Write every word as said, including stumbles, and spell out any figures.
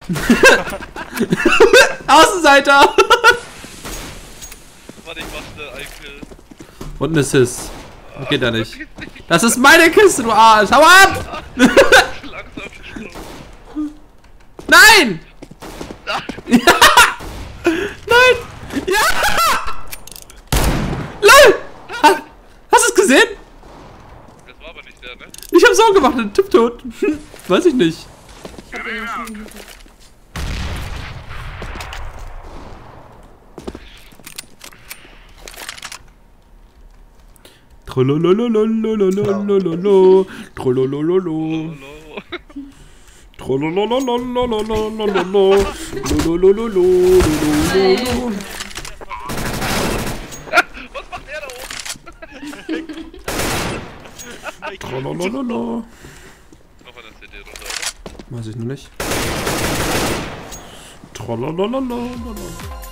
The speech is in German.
Außenseiter! Warte, ich mach schnell einen Kill. Und ein Assist. Geht ja nicht. Das ist meine Kiste, du Arsch! Hau ab! Langsam gestorben. Nein! Ja! Nein! Ja! LOL! Ha- Hast du es gesehen? Das war aber nicht der, ne? Ich hab so gemacht, ein Typ tot. Weiß ich nicht. Ich hab den jetzt nicht gehittet. Trololololololololololo. Trololololo. Hallo. Trolololololololololo. Lolololololololo. Was macht er da oben? Trololololo. Noch eine C D runter, oder? Weiß ich noch nicht. Trolololololololo.